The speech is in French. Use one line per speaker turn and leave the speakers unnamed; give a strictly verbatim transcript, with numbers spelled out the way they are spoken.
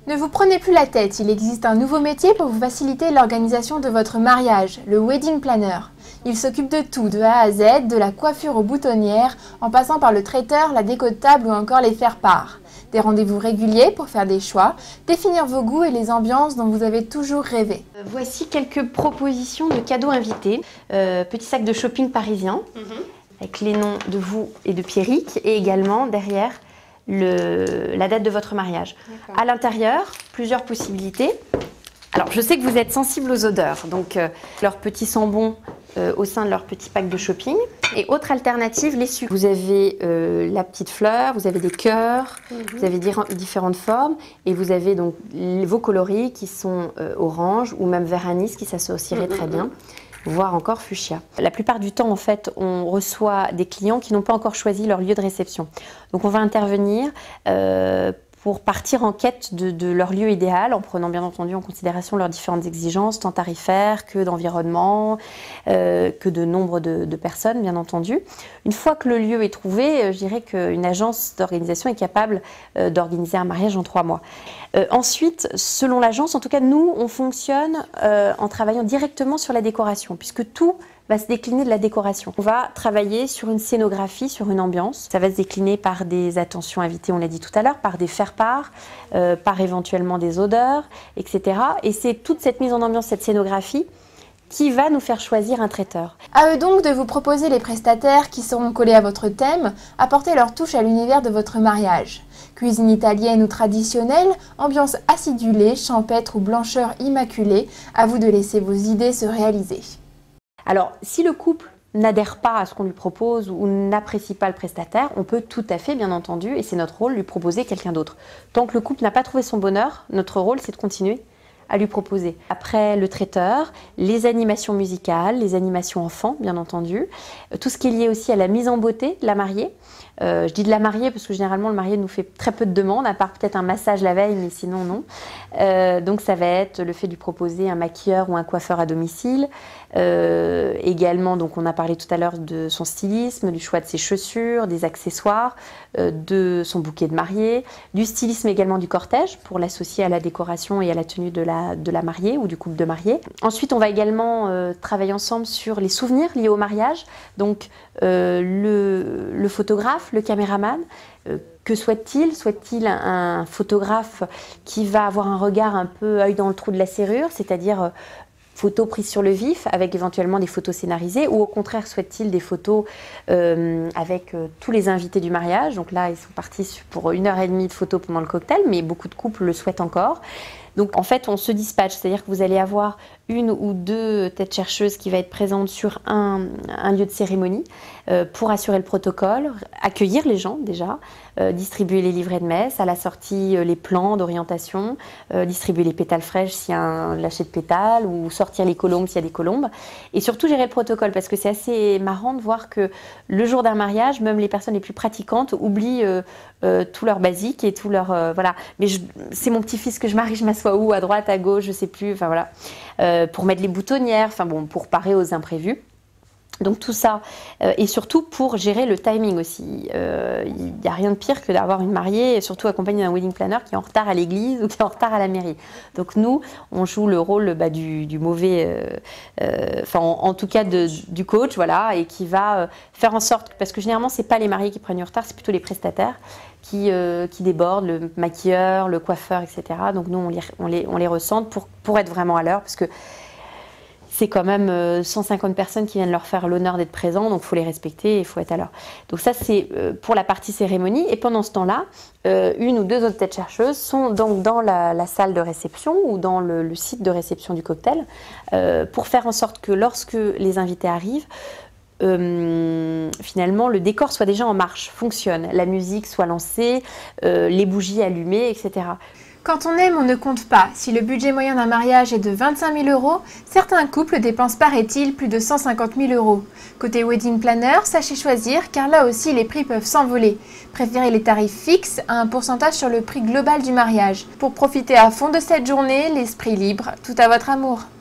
Ne vous prenez plus la tête, il existe un nouveau métier pour vous faciliter l'organisation de votre mariage, le wedding planner. Il s'occupe de tout, de A à Z, de la coiffure aux boutonnières, en passant par le traiteur, la déco de table ou encore les faire-part. Des rendez-vous réguliers pour faire des choix, définir vos goûts et les ambiances dont vous avez toujours rêvé.
Voici quelques propositions de cadeaux invités. Euh, petit sac de shopping parisien, mm-hmm. avec les noms de vous et de Pierrick, et également derrière le, la date de votre mariage. À l'intérieur, plusieurs possibilités. Alors, je sais que vous êtes sensible aux odeurs, donc euh, leur petit sambon euh, au sein de leur petit pack de shopping. Et autre alternative, les sucres. Vous avez euh, la petite fleur, vous avez des cœurs, mm-hmm. vous avez différentes formes, et vous avez donc vos coloris qui sont euh, orange ou même vert anis qui s'associeraient mm-hmm. très bien, voire encore fuchsia. La plupart du temps, en fait, on reçoit des clients qui n'ont pas encore choisi leur lieu de réception. Donc, on va intervenir euh, pour partir en quête de, de leur lieu idéal, en prenant bien entendu en considération leurs différentes exigences, tant tarifaires que d'environnement, euh, que de nombre de, de personnes, bien entendu. Une fois que le lieu est trouvé, je dirais qu'une agence d'organisation est capable euh, d'organiser un mariage en trois mois. Euh, ensuite, selon l'agence, en tout cas, nous, on fonctionne euh, en travaillant directement sur la décoration, puisque tout va se décliner de la décoration. On va travailler sur une scénographie, sur une ambiance. Ça va se décliner par des attentions invitées, on l'a dit tout à l'heure, par des faire-part, euh, par éventuellement des odeurs, et cetera. Et c'est toute cette mise en ambiance, cette scénographie, qui va nous faire choisir un traiteur.
À eux donc de vous proposer les prestataires qui seront collés à votre thème, apporter leur touche à l'univers de votre mariage. Cuisine italienne ou traditionnelle, ambiance acidulée, champêtre ou blancheur immaculée, à vous de laisser vos idées se réaliser.
Alors, si le couple n'adhère pas à ce qu'on lui propose ou n'apprécie pas le prestataire, on peut tout à fait, bien entendu, et c'est notre rôle, lui proposer quelqu'un d'autre. Tant que le couple n'a pas trouvé son bonheur, notre rôle, c'est de continuer à lui proposer. Après le traiteur, les animations musicales, les animations enfants, bien entendu, tout ce qui est lié aussi à la mise en beauté de la mariée. Euh, je dis de la mariée parce que généralement le marié nous fait très peu de demandes, à part peut-être un massage la veille, mais sinon non. Euh, donc ça va être le fait de lui proposer un maquilleur ou un coiffeur à domicile. Euh, également, donc on a parlé tout à l'heure de son stylisme, du choix de ses chaussures, des accessoires, euh, de son bouquet de mariée, du stylisme également du cortège pour l'associer à la décoration et à la tenue de la, de la mariée ou du couple de mariés. Ensuite, on va également euh, travailler ensemble sur les souvenirs liés au mariage, donc euh, le, le photographe, le caméraman. Euh, que souhaite-t-il? Souhaite-t-il un, un photographe qui va avoir un regard un peu œil dans le trou de la serrure, c'est-à-dire euh, photos prises sur le vif avec éventuellement des photos scénarisées, ou au contraire souhaite-t-il des photos euh, avec euh, tous les invités du mariage? Donc là, ils sont partis pour une heure et demie de photos pendant le cocktail, mais beaucoup de couples le souhaitent encore. Donc en fait, on se dispatche, c'est-à-dire que vous allez avoir une ou deux têtes chercheuses qui va être présentes sur un, un lieu de cérémonie euh, pour assurer le protocole, accueillir les gens déjà, euh, distribuer les livrets de messe, à la sortie euh, les plans d'orientation, euh, distribuer les pétales fraîches s'il y a un lâcher de pétales ou sortir les colombes s'il y a des colombes. Et surtout gérer le protocole parce que c'est assez marrant de voir que le jour d'un mariage, même les personnes les plus pratiquantes oublient euh, euh, tout leur basique et tout leur... Euh, voilà. Mais c'est mon petit-fils que je marie, je m'assois où? À droite, à gauche, je sais plus, enfin voilà. Euh, pour mettre les boutonnières, enfin bon, pour parer aux imprévus. Donc tout ça, euh, et surtout pour gérer le timing aussi. Il euh, n'y a rien de pire que d'avoir une mariée, surtout accompagnée d'un wedding planner qui est en retard à l'église ou qui est en retard à la mairie. Donc nous, on joue le rôle bah, du, du mauvais, euh, euh, enfin en, en tout cas de, du coach, voilà, et qui va euh, faire en sorte, parce que généralement c'est pas les mariés qui prennent du retard, c'est plutôt les prestataires qui, euh, qui débordent, le maquilleur, le coiffeur, et cetera. Donc nous, on les, on les, on les ressente pour, pour être vraiment à l'heure, parce que c'est quand même cent cinquante personnes qui viennent leur faire l'honneur d'être présents, donc il faut les respecter et il faut être à l'heure. Donc ça, c'est pour la partie cérémonie. Et pendant ce temps-là, euh, une ou deux autres têtes chercheuses sont donc dans la, la salle de réception ou dans le, le site de réception du cocktail euh, pour faire en sorte que lorsque les invités arrivent, Euh, finalement le décor soit déjà en marche, fonctionne, la musique soit lancée, euh, les bougies allumées, et cetera.
Quand on aime, on ne compte pas. Si le budget moyen d'un mariage est de vingt-cinq mille euros, certains couples dépensent, paraît-il, plus de cent cinquante mille euros. Côté wedding planner, sachez choisir car là aussi les prix peuvent s'envoler. Préférez les tarifs fixes à un pourcentage sur le prix global du mariage. Pour profiter à fond de cette journée, l'esprit libre, tout à votre amour.